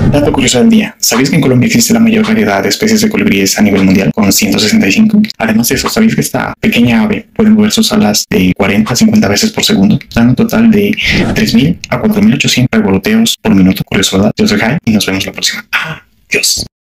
Dato curioso del día. ¿Sabéis que en Colombia existe la mayor variedad de especies de colibríes a nivel mundial, con 165? Además de eso, ¿sabéis que esta pequeña ave puede mover sus alas de 40 a 50 veces por segundo, dando un total de 3.000 a 4.800 revoloteos por minuto? Curioso, ¿verdad? Yo soy Jai y nos vemos la próxima. Adiós.